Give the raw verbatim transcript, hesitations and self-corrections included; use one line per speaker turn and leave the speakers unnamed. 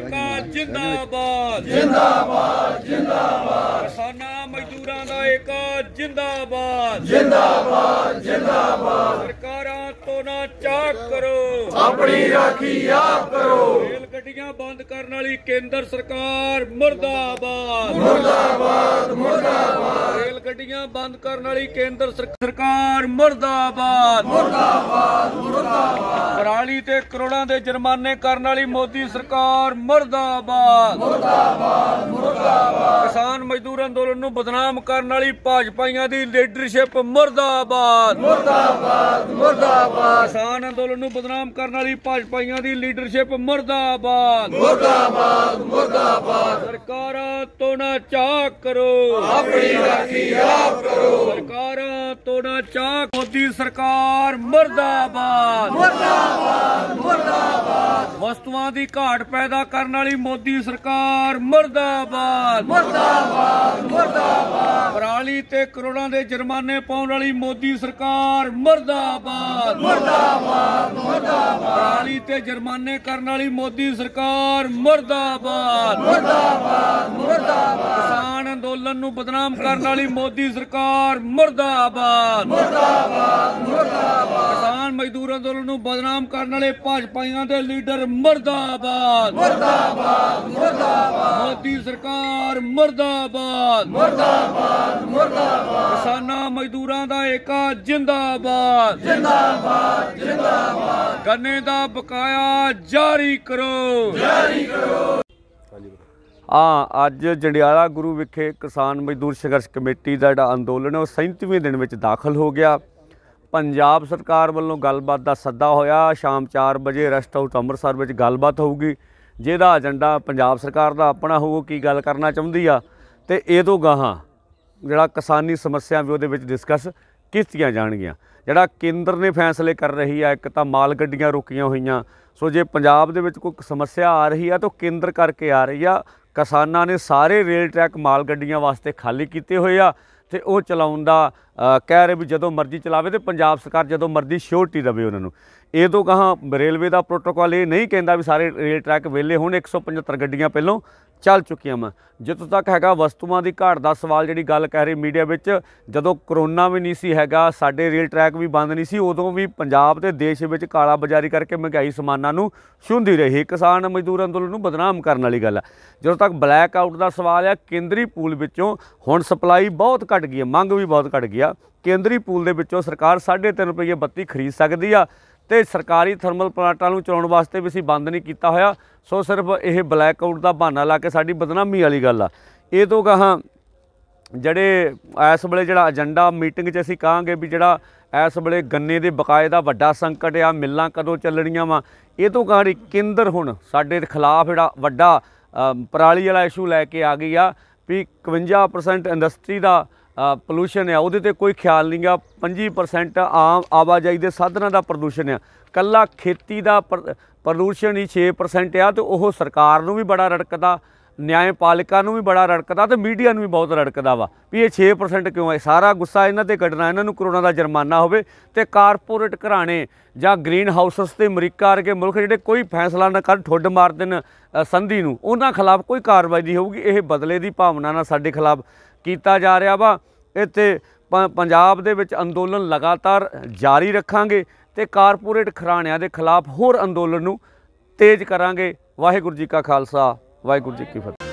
ਏਕਾ जिंदाबाद
जिंदाबाद जिंदाबाद
किसानां मजदूरां दा ਏਕਾ जिंदाबाद
जिंदाबाद जिंदाबाद
सरकारां तो ना चाक करो
अपनी राखी आप करो
रेल गड्डियां बंद करने वाली केंद्र सरकार मुर्दाबाद
मुर्दाबाद मुर्दाबाद
रेल गड्डियां बंद करने वाली केंद्र सर- सरकार मुर्दाबाद
मुर्दाबाद मुर्दाबाद
पराली ते करोड़ां दे जुर्माने करने वाली मोदी सरकार मुर्दाबाद
मुर्दाबाद मुर्दाबाद
किसान मजदूर अंदोलन नूं बदनाम करने वाली भाजपाइयां दी लीडरशिप मुर्दाबाद
मुर्दाबाद मुर्दाबाद
किसान अंदोलन नूं बदनाम करने वाली भाजपाइयां दी लीडरशिप मुर्दाबाद
मुर्दाबाद मुर्दाबाद
सरकारां तो ना चाक करो
अपनी राखी आप करो
सरकारां तो ना चाक मोदी सरकार मुर्दाबाद
मुर्दाबाद मुर्दाबाद
वस्तुआं दी घाट पैदा करने वाली मोदी सरकार मुर्दाबाद
मुर्दाबाद मुर्दाबाद
पराली ते करोड़ां दे जुर्माने पाउण वाली मोदी सरकार मुर्दाबाद
मुर्दाबाद मुर्दाबाद
पराली ते जुर्माने करने वाली मोदी सरकार मुर्दाबाद
मुर्दाबाद मुर्दाबाद
किसान अंदोलन नूं बदनाम करने वाली मोदी सरकार मुर्दाबाद
मुर्दाबाद मुर्दाबाद
किसान मजदूर अंदोलन नूं बदनाम करने वाले भाजपाइयां दे लीडर मुर्दाबाद
मुर्दाबाद मुर्दाबाद
मोदी सरकार मुर्दाबाद
मुर्दाबाद मुर्दाबाद
किसानां मजदूरां दा ਏਕਾ जिंदाबाद
जिंदाबाद जिंदाबाद
गन्ने दा बकाया जारी करो
जारी करो
हाँ अज जंडियाला गुरु विखे किसान मजदूर संघर्ष कमेटी का जिहड़ा अंदोलन है वो सैंतीवें दिन में दाखिल हो गया। पंजाब सरकार वालों गलबात का सद्दा होया शाम चार बजे रेस्ट हाउस अमृतसर में गलबात होगी जिहदा एजेंडा पंजाब सरकार का अपना होगा की गल करना चाहुंदी आ ते ये तो गाहां जिहड़ा किसानी समस्या भी उहदे विच डिस्कस कीतियां जाणगियां। जिहड़ा केंद्र ने फैसले कर रही है एक तो माल गड्डियां रुकियां होईयां सो जे पंजाब दे विच कोई समस्या आ रही है तो केंद्र करके आ रही है। किसानां ने सारे रेल ट्रैक माल गड्डियां वास्ते खाली कीते होए आ ते वो चलाउण दा कह रहे भी जदों मर्जी चलावे तो पंजाब सरकार जदों मर्जी श्योरिटी देवे उन्हां नूं। ये तो कहाँ रेलवे का प्रोटोकॉल ये नहीं कहता भी सारे रेल ट्रैक वेले होण एक सौ पचहत्तर गड्डियां पहलों चल चुकियां मैं जितों तक हैगा वस्तुआं की घाट का सवाल जी गल कह रही मीडिया में जदों करोना भी नहीं सी हैगा साडे रेल ट्रैक भी बंद नहीं सी उदों भी पंजाब ते देश में काला बाजारी करके महंगाई समानां नूं छूंदी रही। किसान मजदूर अंदोलन नूं बदनाम करने वाली गल है। जदों तक ब्लैक आउट का सवाल है केंद्री पूल विचों हुण सप्लाई बहुत घट गई है मंग भी बहुत घट गई है। केंद्री पूल दे विचों सरकार साढ़े तीन रुपये बत्ती खरीद सकती आ ते सरकारी थर्मल प्लांटां नूं चलाउण वास्ते भी असीं बंद नहीं कीता होया। सो सिर्फ यह ब्लैक आउट का बहाना ला के साडी बदनामी वाली गल आ। ये तो कहाँ जड़े इस वेले जिहड़ा एजेंडा मीटिंग च असीं कहांगे भी जिहड़ा इस वेले गन्ने दे बकाए दा वड्डा संकट आ मिल्लां कदों चलणीਆਂ वा ये तो कहानी केंद्र हुण साडे खिलाफ जिहड़ा वड्डा पराली वाला इशू लैके आ गई आ भी इकवंजा परसेंट इंडस्ट्री का पोल्यूशन है उहदे ते कोई ख्याल नहीं गा। पंजी परसेंट आम आवाजाई के साधनों का प्रदूषण है कल्ला खेती का प्रदूषण ही छे परसेंट आ तो वह सरकार नूं भी बड़ा रड़कदा न्यायपालिका नूं भी बड़ा रड़कदा तो मीडिया नूं भी बहुत रड़कदा वा भी ये छे परसेंट क्यों है। सारा गुस्सा इन्हां ते कढना इन्हां नूं करोड़ां दा जुर्माना होवे ते कारपोरेट घराणे जां ग्रीन हाउसिस ते अमरीका वर्गे मुल्क जिहड़े कोई फैसला ना कर ठुड्ड मार देण संधि नूं उन्हां खिलाफ कोई कार्रवाई नहीं होਊਗੀ। ਇਹ बदले की भावना नाल साडे खिलाफ कीता जा रहा वा। इत्थे पंजाब दे विच अंदोलन लगातार जारी रखांगे ते कारपोरेट घराणिਆਂ ਦੇ खिलाफ होर अंदोलन नूं तेज करांगे। वाहिगुरू जी का खालसा वाहिगुरू जी की फतेह।